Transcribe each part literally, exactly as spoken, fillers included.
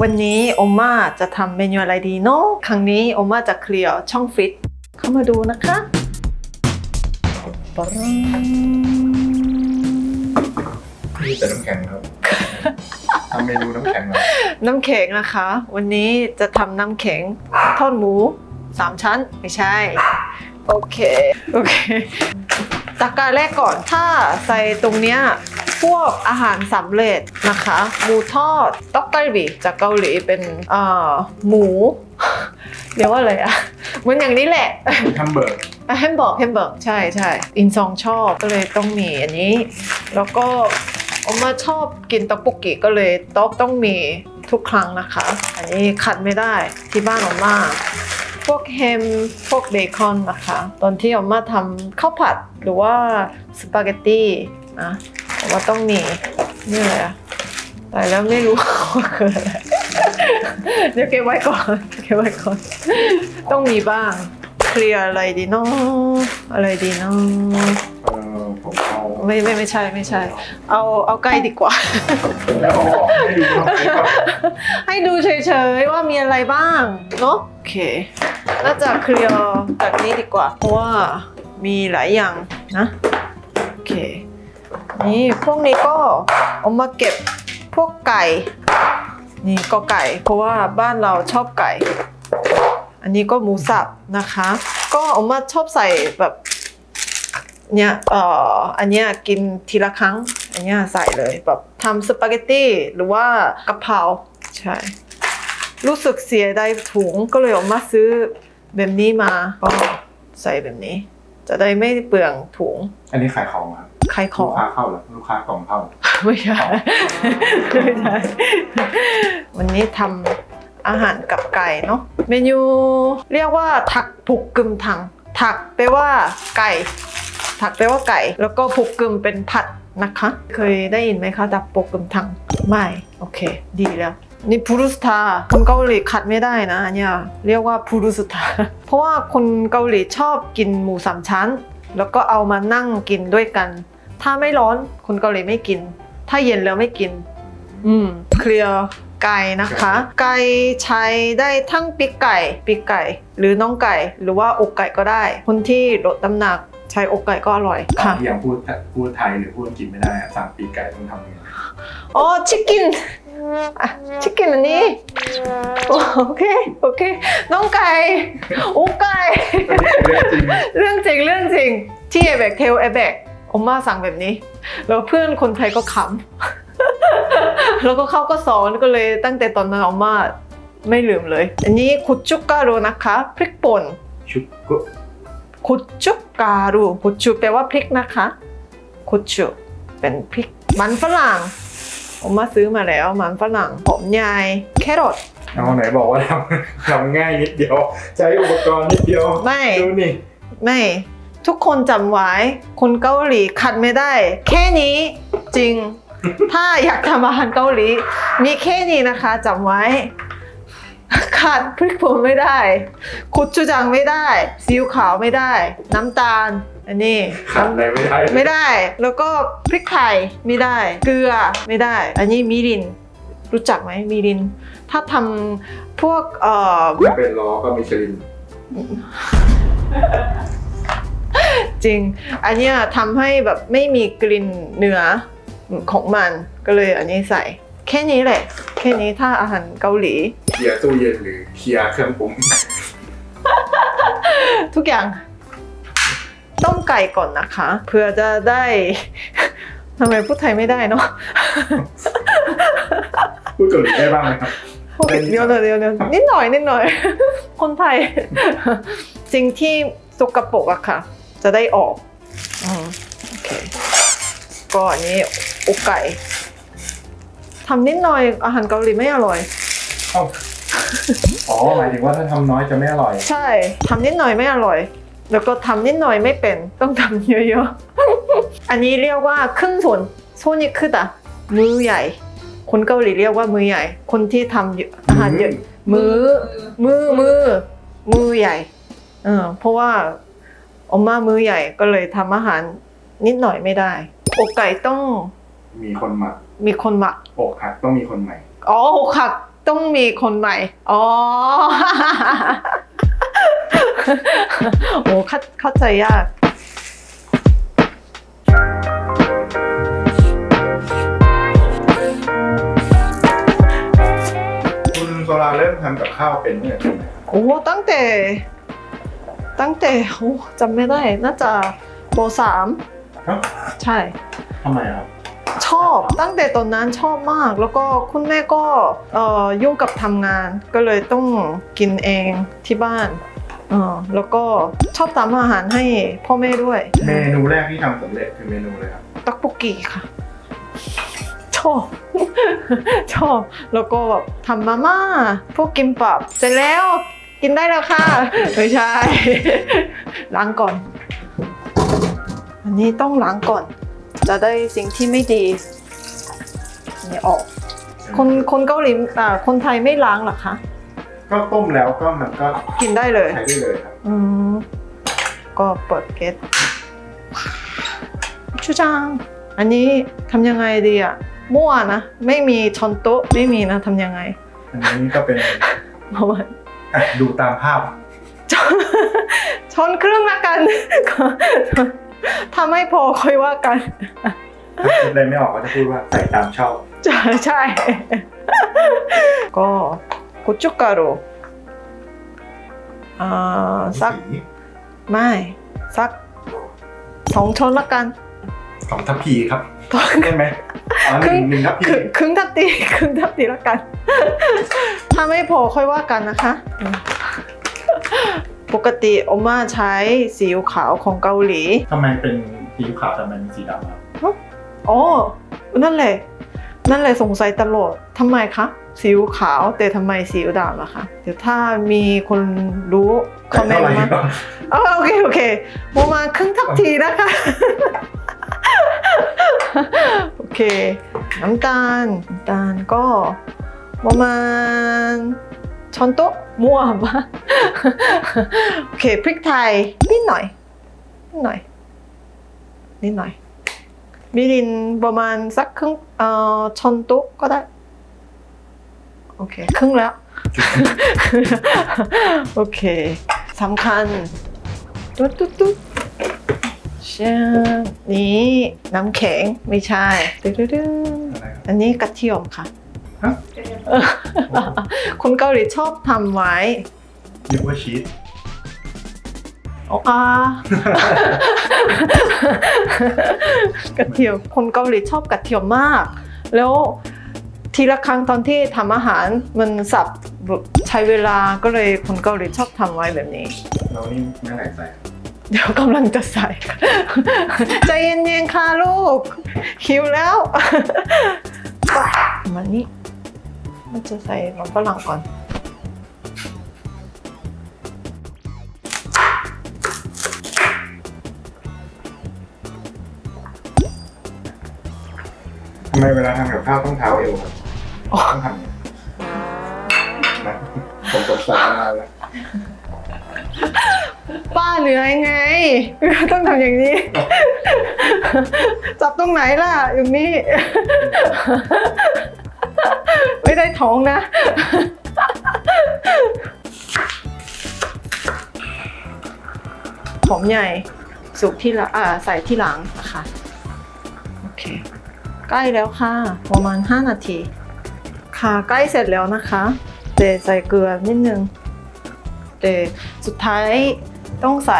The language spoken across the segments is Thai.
วันนี้โอม่าจะทำเมนูอะไรดีเนาะครั้งนี้โอม่าจะเคลียร์ช่องฟิตเข้ามาดูนะคะนี่แต่น้ำแข็งครับทำเมนูน้ำแข็งเหรอน้ำแข็งนะคะวันนี้จะทำน้ำแข็งทอดหมูสามชั้นไม่ใช่โอเคโอเคตะการแรกก่อนถ้าใส่ตรงเนี้ยพวกอาหารสำเร็จนะคะหมูทอดต๊อกไก่บีจากเกาหลีเป็นเอ่อหมูเรียกว่าอะไรอะเหมือนอย่างนี้แหละแฮมเบอร์แฮมเบอร์แฮมเบอร์ใช่ใช่อินซองชอบก็เลยต้องมีอันนี้แล้วก็ออมมาชอบกินต๊อกโบกิก็เลยต๊อกต้องมีทุกครั้งนะคะอันนี้ขัดไม่ได้ที่บ้านออมมาพวกแฮมพวกเบคอนนะคะตอนที่ออมมาทำข้าวผัดหรือว่าสปาเกตตี้นะออมมาต้องมีนี่อะไรอะแต่แล้วไม่รู้ว่าคืออะไรเดี๋ยวเก็บไว้ก่อนเก็บไว้ก่อนต้องมีบ้างเคลียร์อะไรดีเนาะอะไรดีเนาะเออผมเอาไม่ไม่ไม่ใช่ไม่ใช่เอาเอาไก่ดีกว่าแล้วให้ดูให้ดูเฉยๆว่ามีอะไรบ้างเนาะโอเคน่าจะเคลียร์แบบนี้ดีกว่าเพราะว่ามีหลายอย่างนะโอเคนี่พวกนี้ก็เอามาเก็บพวกไก่นี่ก็ไก่เพราะว่าบ้านเราชอบไก่อันนี้ก็หมูสับนะคะก็เอามาชอบใส่แบบเนี้ยเอ่ออันเนี้ยกินทีละครั้งอันเนี้ยใส่เลยแบบทำสปาเกตตี้หรือว่ากะเพราใช่รู้สึกเสียดายถุงก็เลยเอามาซื้อแบบนี้มาก็ใส่แบบนี้จะได้ไม่เปลืองถุงอันนี้ขายของครับขายของลูกค้าเข้าหรอลูกค้ากล่องเข้าไม่ใช่ไม่ใช่วันนี้ทำอาหารกับไก่เนาะเมนูเรียกว่าถักผูกกึมถังถักแปลว่าไก่ถักแปลว่าไก่แล้วก็ผูกกึมเป็นผัดนะคะเคยได้ยินไหมคะถักผูกกึมถังไม่โอเคดีแล้วนี่พูรุสตาคนเกาหลีขัดไม่ได้นะเนี่ยเรียกว่าพูรุสตาเพราะว่าคนเกาหลีชอบกินหมูสามชั้นแล้วก็เอามานั่งกินด้วยกันถ้าไม่ร้อนคนเกาหลีไม่กินถ้าเย็นแล้วไม่กินอืมเคลียร์ไก่นะคะไก่ใช้ได้ทั้งปีกไก่ปีกไก่หรือน้องไก่หรือว่าอกไก่ก็ได้คนที่ลดน้ำหนักใช้อกไก่ก็อร่อยค่ะอย่างพูดพูดไทยหรือพูดอังกฤษไม่ได้สั่งปีกไก่ต้องทำยังไงอ๋อชิคกิ้นอ่ะชิคกิ้นอันนี้โอเคโอเคน้องไก่อกไก่เรื่องจริงเรื่องจริงที่เอเบกเทลเอเบกอมมาสั่งแบบนี้แล้วเพื่อนคนไทยก็ขำแล้วก็เขาก็สอนก็เลยตั้งแต่ตอนนั้นอมมาไม่ลืมเลยอันนี้คุจุการุนะคะพริกป่นชุกกุคุจุการุคุจุแปลว่าพริกนะคะคุจุเป็นพริกมันฝรั่งอมมาซื้อมาแล้วมันฝรั่งหอมใหญ่แครอทเอาไหนบอกว่าทำทำง่ายนิดเดียวใช้อุปกรณ์นิดเดียวไม่ดูนี่ไม่ทุกคนจำไว้คนเกาหลีขัดไม่ได้แค่นี้จริงถ้าอยากทำอาหารเกาหลีมีแค่นี้นะคะจำไว้ขาดพริกป่นไม่ได้คุจูจังไม่ได้ซีอิ๊วขาวไม่ได้น้ำตาลอันนี้ขาดอะไรไม่ได้ไม่ได้แล้วก็พริกไทยไม่ได้เกลือไม่ได้อันนี้มิรินรู้จักไหมมิรินถ้าทำพวกเอ่อไม่เป็นล้อก็มิชลินจริงอันนี้ทำให้แบบไม่มีกลิ่นเนื้อของมันก็เลยอันนี้ใส่แค่นี้แหละแค่นี้ถ้าอาหารเกาหลีเคลียร์ตู้เย็นหรือเคลียร์เครื่องปรุงทุกอย่างต้มไก่ก่อนนะคะเพื่อจะได้ทำไมพูดไทยไม่ได้เนาะพูดเกาหลีได้บ้างไหมครับเดี๋ยวเดี๋ยวเดี๋ยวนิดหน่อยนิดหน่อยคนไทยสิ่งที่สกปรกอะค่ะจะได้ออกโอเคก็อันนี้อกไก่ทำนิดหน่อยอาหารเกาหลีไม่อร่อยอ๋อหมายถึงว่าถ้าทำน้อยจะไม่อร่อยใช่ทำนิดหน่อยไม่อร่อยแล้วก็ทำนิดหน่อยไม่เป็นต้องทำเยอะๆอันนี้เรียกว่าครึ่งส่วนโซนิคือตะมือใหญ่คนเกาหลีเรียกว่ามือใหญ่คนที่ทำอาหารเยอะมือมือมือมือใหญ่เออเพราะว่าอมมามือใหญ่ก็เลยทำอาหารนิดหน่อยไม่ได้อกไก่ต้องมีคนหมักมีคนหมักอกหักต้องมีคนใหม่อ๋ออกหักต้องมีคนใหม่อ๋อ โอ้เข้าเข้าใจยากคุณโซลาเริ่มทำกับข้าวเป็นเนี่ยโอ้ตั้งแต่ตั้งแต่โอ้จำไม่ได้น่าจะป.สามครับใช่ทำไมครับชอบตั้งแต่ตอนนั้นชอบมากแล้วก็คุณแม่ก็เอ่อยุ่งกับทำงานก็เลยต้องกินเองที่บ้านเออแล้วก็ชอบทำอาหารให้พ่อแม่ด้วยเมนูแรกที่ทำสำเร็จคือเมนูอะไรครับตักปุกกี้ค่ะ ชอบ ชอบแล้วก็แบบทำมาม่าพวกกิมบับเสร็จแล้วกินได้แล้วค่ะไม่ใช่ ล้างก่อนอันนี้ต้องล้างก่อนจะได้สิ่งที่ไม่ดีนี่ออก คนคนเกาหลีอ่าคนไทยไม่ล้างหรอคะก็ต้มแล้วก็มันก็กินได้เลยใช้ได้เลยครับอืมก็เปิดเกตชูจังอันนี้ทำยังไงดีอะมั่วนะไม่มีช้อนโต๊ะไม่มีนะทำยังไงอันนี้ก็เป็นเพราะว่าอ่ะดูตามภาพช้อนครึ่งละกัน ถ้าไม่พอค่อยว่ากันถ้าคิดอะไรไม่ออกก็จะพูดว่าใส่ตามชอบใช่ใช่ ก็กุจุการุอ่าสักสีไม่สักสองช้อนละกันสองทัพพีครับได้ไหมอ๋อหนึ่งหนึ่งทัพพีครึ่งครึ่งทัพตีครึ่งทัพตีละกัน ถ้าไม่พอค่อยว่ากันนะคะ ปกติโอม่าใช้ซีอิ๊วขาวของเกาหลีทำไมเป็นสีขาวแต่มันมีสีดำครับอ๋อนั่นแหละ นั่นแหละสงสัยตลอดทำไมคะซีอิ๊วขาวแต่ทำไมซีอิ๊วดำล่ะคะเดี๋ยวถ้ามีคนรู้คอมเมนต์มาอ๋อโอเคโอเคประมาณครึ่งทัพทีนะคะ โอเคน้ำตาลน้ำตาลก็ประมาณช้อนโต๊ะมั่วมาก โอเคพริกไทยนิดหน่อยนิดหน่อยนิดหน่อยมิรินประมาณสักครึ่งเอ่อช้อนโต๊ะก็ได้โอเคครึ่งแล้ว โอเคสำคัญตุ๊ดตุ๊ดตุ๊ดเช่นนี้น้ำแข็งไม่ใช่ตึ๊ดตึ๊ดตึ๊ดอะไรครับอันนี้กระเทียมค่ะฮะคนเกาหลีชอบทำไว้นึกว่าชีสอ๋ออ่ากระเทียมคนเกาหลีชอบกระเทียมมาก แล้วทีละครั้งตอนที่ทำอาหารมันสับใช้เวลาก็เลยคนเกาหลีชอบทำไว้แบบนี้เรานี่เมื่อไหร่ใส่เดี๋ยวกำลังจะใส่ ใจเย็นๆค่ะลูกหิวแล้ว มันนี่มันจะใส่หนมฝรั่งก่อนทำไมเวลาทำกับข้าวต้องเท้าเอวครับต้องทำอย่างนี้นะผมสงสัยมากแล้วป้าเหนื่อยไง ต้องทำอย่างนี้ จับตรงไหนล่ะอย่างนี้ ไม่ได้ท้องนะ หอมใหญ่สุกที่ละอ่าใส่ที่หลังนะคะโอเคใกล้แล้วค่ะประมาณห้านาทีค่ะใกล้เสร็จแล้วนะคะแต่ใส่เกลือนิดนึงแต่สุดท้ายต้องใส่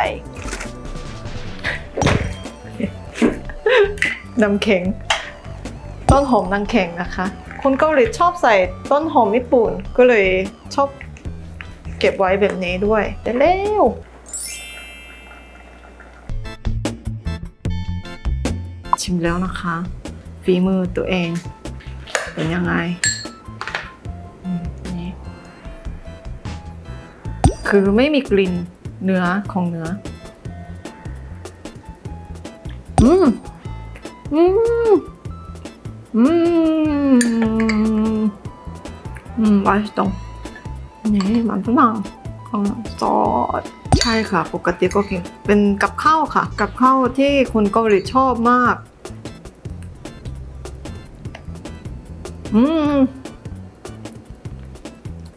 น้ำแข็งต้นหอมน้ำแข็งนะคะคนเกาหลีชอบใส่ต้นหอมญี่ปุ่นก็เลยชอบเก็บไว้แบบนี้ด้วยแต่เร็วชิมแล้วนะคะฝีมือตัวเองเป็นยังไงนี่คือไม่มีกลิ่นเนื้อของเนื้ออืมอืมอืมอืม맛있다นี่มันฝรั่งซอสใช่ค่ะปกติก็กินเป็นกับข้าวค่ะกับข้าวที่คนเกาหลีชอบมากอืม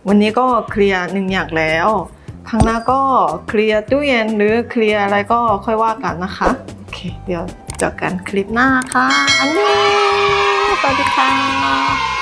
วันนี้ก็เคลียร์หนึ่งอย่างแล้วครั้งหน้าก็เคลียร์ตู้เย็นหรือเคลียร์อะไรก็ค่อยว่ากันนะคะโอเคเดี๋ยวเจอกันคลิปหน้าค่ะอันนี้สวัสดีค่ะ